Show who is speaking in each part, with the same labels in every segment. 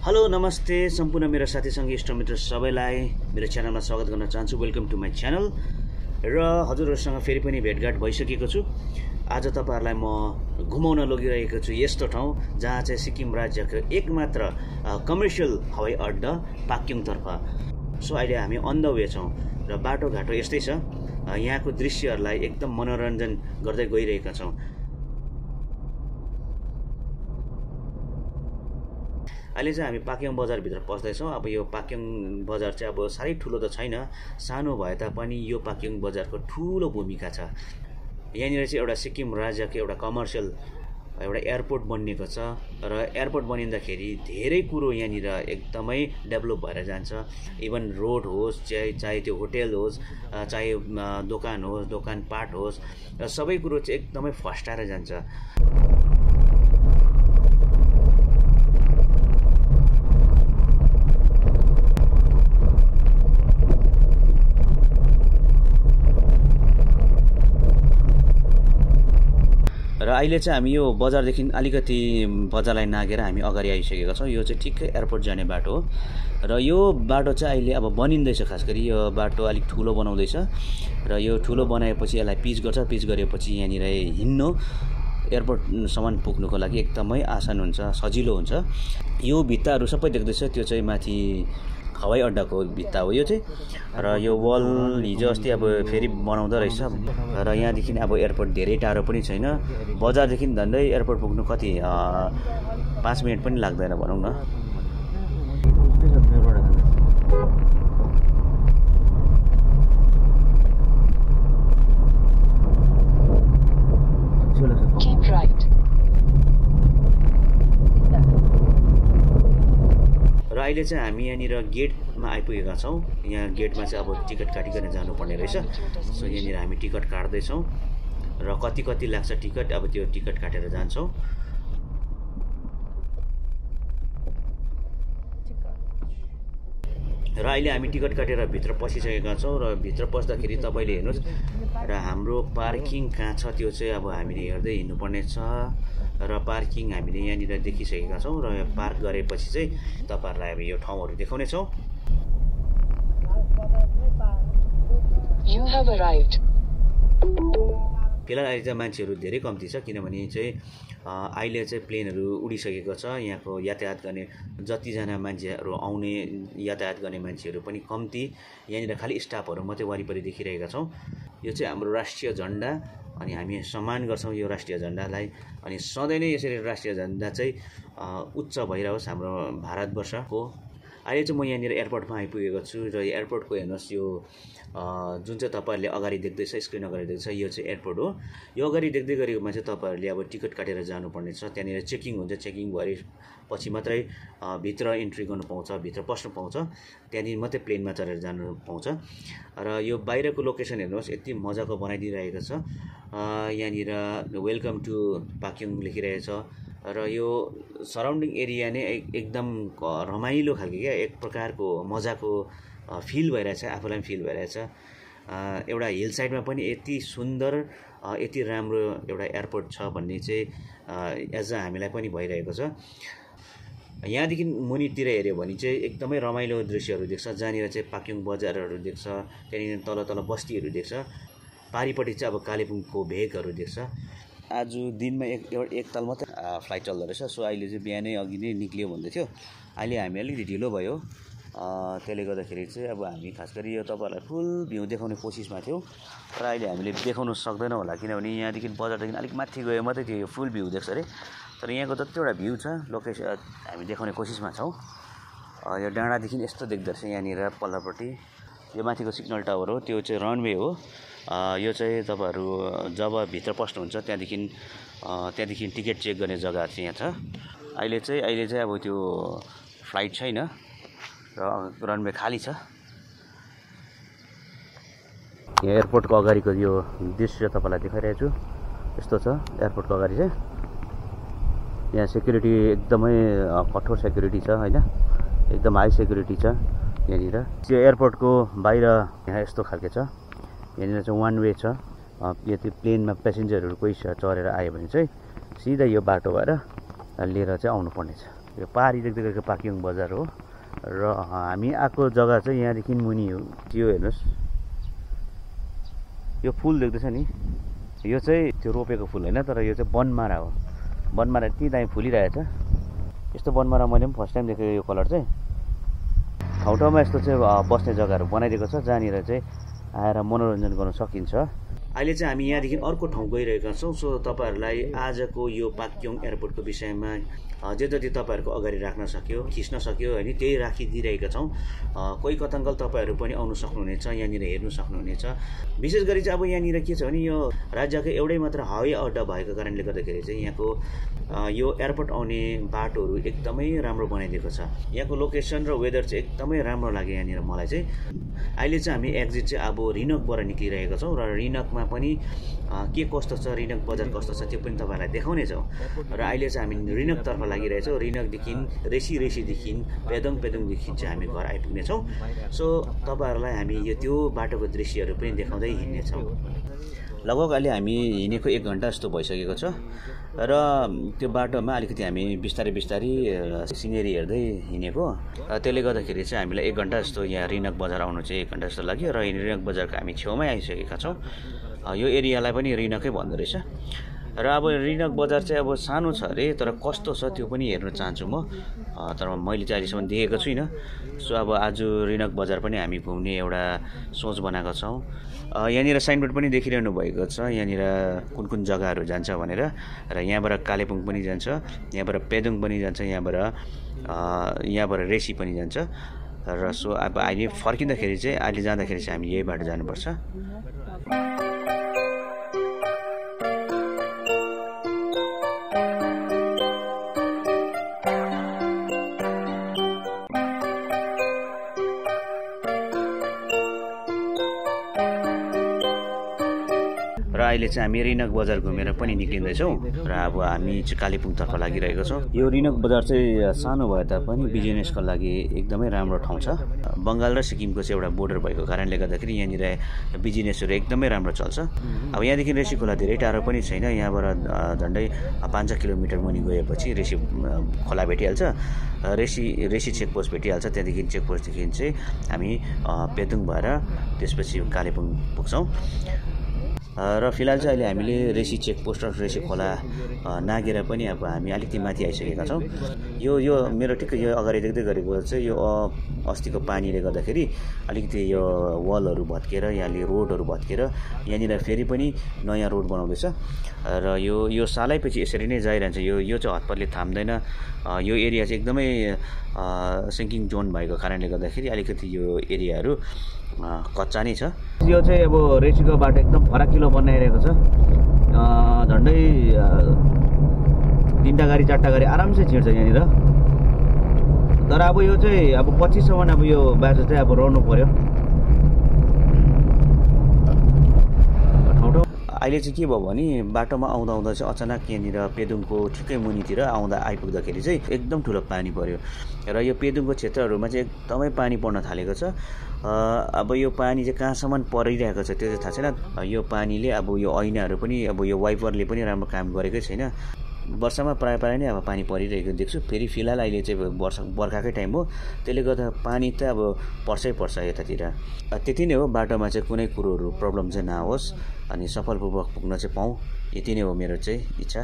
Speaker 1: Hello नमस्ते सम्पूर्ण मेरो साथी संगी इष्टमित्र सबैलाई मेरो च्यानलमा स्वागत गर्न चाहन्छु। Welcome to my channel. र हजुरहरुसँग फेरि पनि भेटघाट भइसकेको छु। आज तपाईहरुलाई म घुमाउन लगिरहेको छु यस्तो ठाउँ जहाँ चाहिँ सिक्किम राज्यको एकमात्र कमर्सियल हवाई अड्डा पाक्योङ तर्फ। सो अहिले हामी अन द वे छौँ र बाटोघाटो यस्तै छ। यहाँको दृश्यहरुलाई एकदम मनोरञ्जन गर्दै गइरहेका छौँ। अहिले चाहिँ हामी पाक्योङ बजारभित्र पस्दैछौँ। अब यो पाक्योङ बजार चाहिँ अब साह्रै ठुलो त छैन, सानो भए तापनि यो पाक्योङ बजारको ठुलो भूमिका छ। यहाँनिर चाहिँ एउटा सिक्किम राज्यको एउटा कमर्सियल एउटा एयरपोर्ट बनिएको छ र एयरपोर्ट बनिँदाखेरि धेरै कुरो यहाँनिर एकदमै डेभलप भएर जान्छ। इभन रोड होस्, चाहे त्यो होटल होस्, चाहे दोकान होस्, दोकानपाट होस्, सबै कुरो चाहिँ एकदमै फस्टाएर जान्छ। र अहिले चाहिँ हामी यो बजारदेखि अलिकति बजारलाई नागेर हामी अगाडि आइसकेका छौँ। यो चाहिँ ठिक्कै एयरपोर्ट जाने बाटो हो र यो बाटो चाहिँ अहिले अब बनिँदैछ। खास गरी यो बाटो अलिक ठुलो बनाउँदैछ र यो ठुलो बनाएपछि यसलाई पिच गर्छ। पिच गरेपछि यहाँनिर हिँड्नु एयरपोर्टसम्म पुग्नुको लागि एकदमै आसान हुन्छ, सजिलो हुन्छ। यो भित्ताहरू सबै देख्दैछ, त्यो चाहिँ माथि हवाई अड्डाको भित्ता हो यो चाहिँ। र यो वल हिजो अस्ति अब फेरि बनाउँदो रहेछ र यहाँदेखि अब एयरपोर्ट धेरै टाढो पनि छैन। बजारदेखि झन्डै एयरपोर्ट पुग्नु कति 5 मिनट पनि लाग्दैन भनौँ न। र अहिले चाहिँ हामी यहाँनिर गेटमा आइपुगेका छौँ। यहाँ गेटमा चाहिँ अब टिकट काटिकन जानुपर्ने रहेछ। सो यहाँनिर हामी टिकट काट्दैछौँ र कति लाग्छ टिकट, अब त्यो टिकट काटेर जान्छौँ। र अहिले हामी टिकट काटेर भित्र पसिसकेका छौँ र भित्र पस्दाखेरि तपाईँले हेर्नुहोस् र हाम्रो पार्किङ कहाँ छ त्यो चाहिँ अब हामीले हेर्दै हिँड्नुपर्ने छ। र पार्किङ हामीले यहाँनिर देखिसकेका छौँ र पार्क गरेपछि चाहिँ तपाईँहरूलाई अब यो ठाउँहरू देखाउने छौँ। फिलहाल अहिले चाहिँ मान्छेहरू धेरै कम्ती छ, किनभने चाहिँ अहिले चाहिँ प्लेनहरू उडिसकेको छ। यहाँको यातायात गर्ने जतिजना मान्छेहरू आउने यातायात गर्ने मान्छेहरू पनि कम्ती। यहाँनिर खालि स्टाफहरू मात्रै वरिपरि देखिरहेका छौँ। यो चाहिँ हाम्रो राष्ट्रिय झन्डा अनि हामी सम्मान गर्छौँ यो राष्ट्रिय झन्डालाई। अनि सधैँ नै यसरी राष्ट्रिय झन्डा चाहिँ उच्च भइरहोस् हाम्रो भारतवर्षको। अहिले चाहिँ म यहाँनिर एयरपोर्टमा आइपुगेको छु र एयरपोर्टको हेर्नुहोस् यो जुन चाहिँ तपाईँहरूले अगाडि देख्दैछ, स्क्रिन अगाडि देख्दैछ, यो चाहिँ एयरपोर्ट हो। यो अगाडि देख्दै गरेकोमा चाहिँ तपाईँहरूले अब टिकट काटेर जानुपर्ने छ। त्यहाँनिर चेकिङ हुन्छ, चेकिङ भएपछि मात्रै भित्र इन्ट्री गर्नु पाउँछ, भित्र पस्नु पाउँछ। त्यहाँनिर मात्रै प्लेनमा चढेर जानु पाउँछ। र यो बाहिरको लोकेसन हेर्नुहोस् यति मजाको बनाइदिइरहेको छ। यहाँनिर वेलकम टु पाक्योङ लेखिरहेछ र यो सराउन्डिङ एरिया नै एकदम रमाइलो खालको क्या, एक प्रकारको मजाको फिल भइरहेछ, आफूलाई पनि फिल भइरहेछ। एउटा हिल साइडमा पनि यति सुन्दर यति राम्रो एउटा एयरपोर्ट छ भन्ने चाहिँ एज हामीलाई पनि भइरहेको छ। यहाँदेखि मुनितिर हेऱ्यो भने चाहिँ एकदमै रमाइलो दृश्यहरू देख्छ। जहाँनिर चाहिँ पाक्योङ बजारहरू देख्छ, त्यहाँनिर तल बस्तीहरू देख्छ। पारिपट्टि चाहिँ अब कालेबुङको भेगहरू देख्छ। आज दिनमा एक ताल मात्रै फ्लाइट चल्दो रहेछ। सो अहिले चाहिँ बिहानै अघि नै निक्लियो भन्दै थियो। अहिले हामी अलिकति ढिलो भयो, त्यसले गर्दाखेरि चाहिँ अब हामी खास गरी यो तपाईँहरूलाई फुल भ्यू देखाउने कोसिसमा थियौँ र अहिले हामीले देखाउन सक्दैनौँ होला, किनभने यहाँदेखि बजारदेखि अलिक माथि गयो मात्रै त्यो फुल भ्यू देख्छ अरे। तर यहाँको जतिवटा भ्यू छ लोकेसन हामी देखाउने कोसिसमा छौँ। यो डाँडादेखि यस्तो देख्दो रहेछ यहाँनिर पल्लोपट्टि। यो माथिको सिग्नल टावर हो, त्यो चाहिँ रनवे हो। यो चाहिँ तपाईँहरू जब भित्र पस्नुहुन्छ त्यहाँदेखि टिकट चेक गर्ने जग्गा चाहिँ यहाँ छ। अहिले चाहिँ अब त्यो फ्लाइट छैन र रनवे खाली छ। यहाँ एयरपोर्टको अगाडिको यो दृश्य तपाईँलाई देखाइरहेको छु। यस्तो छ एयरपोर्टको अगाडि चाहिँ। यहाँ सेक्युरिटी एकदमै कठोर सेक्युरिटी छ होइन, एकदम हाई सेक्युरिटी छ यहाँनिर। यो एयरपोर्टको बाहिर यहाँ यस्तो खालके छ। यहाँनिर चाहिँ वान वे छ। यति प्लेनमा प्यासेन्जरहरू कोही चढेर आयो भने चाहिँ सिधै यो बाटो भएर लिएर चाहिँ आउनुपर्ने छ। यो पहाडी देख्दै गरेको पाक्योङ बजार हो र हामी आएको जग्गा चाहिँ यहाँदेखि मुनि हो। यो हेर्नुहोस्, यो फुल देख्दैछ नि, यो चाहिँ त्यो रोपेको फुल होइन, तर यो चाहिँ बनमारा हो। बनमारा यति दामी फुलिरहेछ। यस्तो बनमारा मैले पनि फर्स्ट टाइम देखेको। यो कलर चाहिँ ठाउँ ठाउँमा यस्तो चाहिँ बस्ने जग्गाहरू बनाइदिएको छ जहाँनिर चाहिँ आएर मनोरञ्जन गर्न सकिन्छ। अहिले चाहिँ हामी यहाँदेखि अर्को ठाउँ गइरहेका छौँ। सो तपाईँहरूलाई आजको यो पाक्योङ एयरपोर्टको विषयमा जे जति तपाईँहरूको अगाडि राख्न सक्यो, खिच्न सक्यो होइन, त्यही राखिदिइरहेका छौँ। कोही कतङ्कल तपाईँहरू पनि आउनु सक्नुहुनेछ, यहाँनिर हेर्नु सक्नुहुनेछ। विशेष गरी चाहिँ अब यहाँनिर के छ भने यो राज्यको एउटै मात्र हवाई अड्डा भएको कारणले गर्दाखेरि चाहिँ यहाँको यो एयरपोर्ट आउने बाटोहरू एकदमै राम्रो बनाइदिएको छ। यहाँको लोकेसन र वेदर चाहिँ एकदमै राम्रो लाग्यो यहाँनिर मलाई चाहिँ। अहिले चाहिँ हामी एक्जिट चाहिँ अब रिनकबाट निक्लिरहेका छौँ र रिनकमा पनि के कस्तो छ, रिनक बजार कस्तो छ त्यो पनि तपाईँहरूलाई देखाउनेछौँ। र अहिले चाहिँ हामी रिनकतर्फ लागिरहेछौँ। रिनकदेखि रेसीदेखि पेदोङदेखि चाहिँ हामी घर आइपुग्नेछौँ। सो तपाईँहरूलाई हामी यो त्यो बाटोको दृश्यहरू पनि देखाउँदै हिँड्नेछौँ। लगभग अहिले हामी हिँडेको 1 घन्टा जस्तो भइसकेको छ र त्यो बाटोमा अलिकति हामी बिस्तारै सिनेरी हेर्दै हिँडेको। त्यसले गर्दाखेरि चाहिँ हामीलाई 1 घन्टा जस्तो यहाँ रिनक बजार आउनु चाहिँ 1 घन्टा जस्तो लाग्यो र रिनक बजारको हामी छेउमै आइसकेका छौँ। यो एरियालाई पनि रिनकै भन्दो रहेछ। र अब रिनक बजार चाहिँ अब सानो छ अरे, तर कस्तो छ त्यो पनि हेर्न चाहन्छु म, तर मैले चाहिँ अहिलेसम्म देखेको छुइनँ। सो अब आज रिनक बजार पनि हामी घुम्ने एउटा सोच बनाएको छौँ। यहाँनिर साइनबोर्ड पनि देखिरहनु भएको छ, यहाँनिर कुन जग्गाहरू जान्छ भनेर। र यहाँबाट कालेबुङ पनि जान्छ, यहाँबाट पेदोङ पनि जान्छ, यहाँबाट रेसी पनि जान्छ। र सो अब अहिले फर्किँदाखेरि चाहिँ, अहिले जाँदाखेरि चाहिँ हामी यही बाटो जानुपर्छ। र अहिले चाहिँ हामी रिनक बजार घुमेर पनि निक्लिँदैछौँ र अब हामी चाहिँ कालेबुङतर्फ लागिरहेको छौँ। यो रिनक बजार चाहिँ सानो भए तापनि बिजनेसको लागि एकदमै राम्रो ठाउँ छ। बङ्गाल र सिक्किमको चाहिँ एउटा बोर्डर भएको कारणले गर्दाखेरि यहाँनिर बिजनेसहरू एकदमै राम्रो चल्छ। अब यहाँदेखि रेसी खोला धेरै टाढो पनि छैन, यहाँबाट झन्डै 5 किलोमिटर मुनि गएपछि रेसी खोला भेटिहाल्छ, रेसी चेकपोस्ट भेटिहाल्छ। त्यहाँदेखि चेकपोस्टदेखि चाहिँ हामी पेदोङ भएर त्यसपछि कालेबुङ पुग्छौँ। र फिलहाल चाहिँ अहिले हामीले रेसी चेकपोस्ट र रेसी खोला नागेर पनि अब हामी अलिकति माथि आइसकेका छौँ। यो मेरो ठिक्कै यो अगाडि देख्दै गरेको चाहिँ यो अस्तिको पानीले गर्दाखेरि अलिकति यो वलहरू भत्केर, यहाँले रोडहरू भत्केर यहाँनिर फेरि पनि नयाँ रोड बनाउँदैछ। र यो सालैपछि यसरी नै जाइरहन्छ। यो चाहिँ हतपतले थाम्दैन। यो एरिया चाहिँ एकदमै सिङ्किङ जोन भएको कारणले गर्दाखेरि अलिकति यो एरियाहरू कच्चा नै छ। यो चाहिँ अब रेसीको बाटो एकदम फराकिलो बनाइरहेको छ। झन्डै 3टा गाडी 4टा गाडी आरामसे छिर्छ यहाँनिर। तर अब यो चाहिँ अब पछिसम्म अब यो बाटो चाहिँ अब रहनु पर्यो। अहिले चाहिँ के भयो भने बाटोमा आउँदा चाहिँ अचानक यहाँनिर पेदोङको ठिकै मुनितिर आइपुग्दाखेरि चाहिँ एकदम ठुलो पानी पर्यो र यो पेदोङको क्षेत्रहरूमा चाहिँ एकदमै पानी पर्न थालेको छ। अब यो पानी चाहिँ कहाँसम्म परिरहेको छ त्यो चाहिँ थाहा छैन। यो पानीले अब यो ऐनाहरू पनि, अब यो वाइपरले पनि राम्रो काम गरेकै छैन। वर्षामा प्रायः नै अब पानी परिरहेको देख्छु। फेरि फिलहाल अहिले चाहिँ बर्खाकै टाइम हो, त्यसले गर्दा पानी त अब पर्छ यतातिर। त्यति नै हो, बाटोमा चाहिँ कुनै कुरोहरू प्रब्लम चाहिँ नहोस् अनि सफलपूर्वक पुग्न चाहिँ पाऊँ, यति नै हो मेरो चाहिँ इच्छा।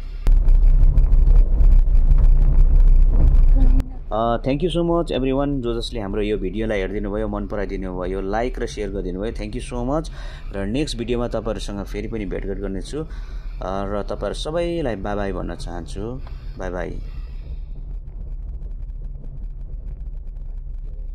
Speaker 1: Thank you so much everyone, जसले हाम्रो यो भिडियोलाई हेरिदिनु भयो, मन पराइदिनु भयो, लाइक र सेयर गरिदिनु भयो। Thank you so much. र नेक्स्ट भिडियोमा तपाईँहरूसँग फेरि पनि भेटघाट गर्नेछु र तपाईँहरू सबैलाई बाई बाई भन्न चाहन्छु। Bye by.